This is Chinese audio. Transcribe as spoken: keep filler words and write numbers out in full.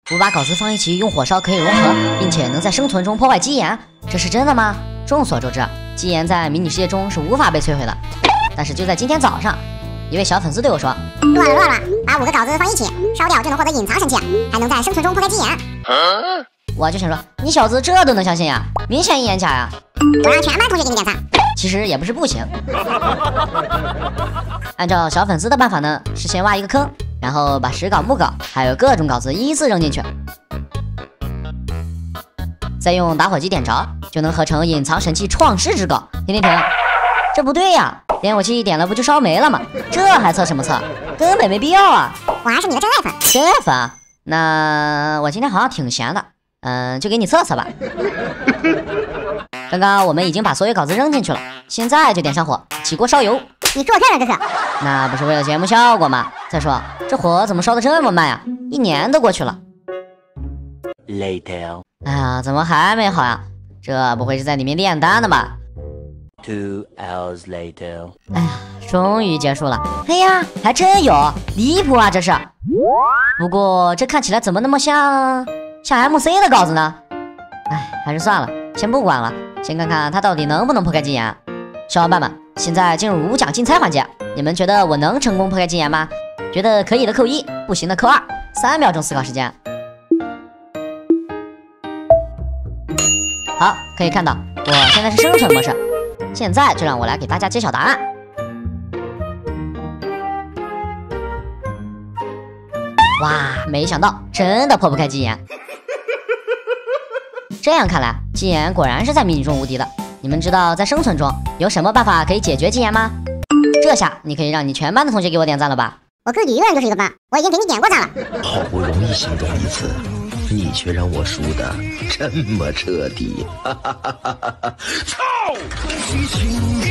不把稿子放一起用火烧可以融合，并且能在生存中破坏基岩，这是真的吗？众所周知，基岩在迷你世界中是无法被摧毁的。但是就在今天早上，一位小粉丝对我说：“ 乱了乱了，把五个稿子放一起烧掉就能获得隐藏神器，还能在生存中破开基岩。” 我就想说，你小子这都能相信呀？明显一眼假呀！ 我让全班同学给你点赞。 其实也不是不行。按照小粉丝的办法呢，是先挖一个坑，然后把石稿、木稿还有各种稿子依次扔进去，再用打火机点着，就能合成隐藏神器创世之稿。停停停，这不对呀！点火器点了不就烧没了吗？这还测什么测？根本没必要啊！ 我还是你的真爱粉。 真爱粉啊？那我今天好像挺闲的，嗯，就给你测测吧。刚刚我们已经把所有稿子扔进去了，现在就点上火，起锅烧油。 你做看了这是？ 那不是为了节目效果吗？再说这火怎么烧得这么慢呀？一年都过去了。 Later。 哎呀，怎么还没好呀？这不会是在里面炼丹的吧 ？Two hours later。 哎呀，终于结束了。哎呀，还真有，离谱啊这是。不过这看起来怎么那么像像 M C 的稿子呢？哎，还是算了，先不管了，先看看他到底能不能破开基岩。小伙伴们，现在进入五奖竞猜环节，你们觉得我能成功破开基岩吗？觉得可以的扣一，不行的扣二，三秒钟思考时间。好，可以看到我现在是生存模式，现在就让我来给大家揭晓答案。哇，没想到真的破不开基岩。这样看来，基岩果然是在迷你中无敌的。你们知道在生存中有什么办法可以解决基岩吗？这下你可以让你全班的同学给我点赞了吧？ 我自己一个人就是一个班，我已经给你点过赞了。 好不容易行动一次，你却让我输得这么彻底！哈哈哈哈哈！操！